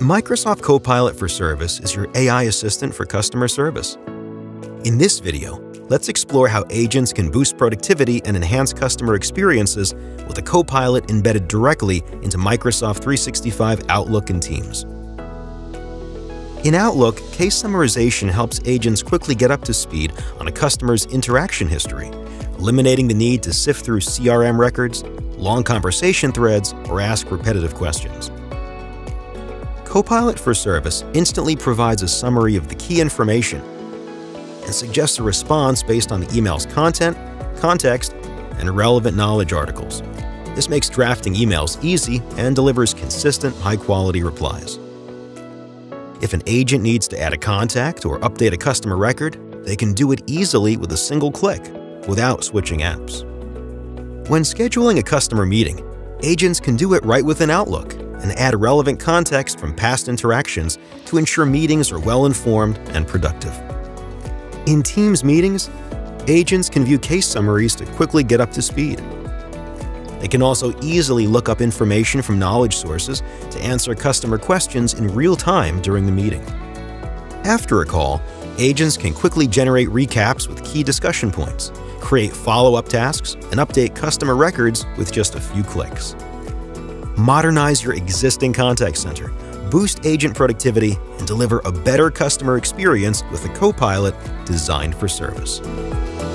Microsoft Copilot for Service is your AI assistant for customer service. In this video, let's explore how agents can boost productivity and enhance customer experiences with a Copilot embedded directly into Microsoft 365 Outlook and Teams. In Outlook, case summarization helps agents quickly get up to speed on a customer's interaction history, eliminating the need to sift through CRM records, long conversation threads, or ask repetitive questions. Copilot for Service instantly provides a summary of the key information and suggests a response based on the email's content, context, and relevant knowledge articles. This makes drafting emails easy and delivers consistent, high-quality replies. If an agent needs to add a contact or update a customer record, they can do it easily with a single click, without switching apps. When scheduling a customer meeting, agents can do it right within Outlook and add relevant context from past interactions to ensure meetings are well-informed and productive. In Teams meetings, agents can view case summaries to quickly get up to speed. They can also easily look up information from knowledge sources to answer customer questions in real time during the meeting. After a call, agents can quickly generate recaps with key discussion points, create follow-up tasks, and update customer records with just a few clicks. Modernize your existing contact center, boost agent productivity, and deliver a better customer experience with a Copilot designed for service.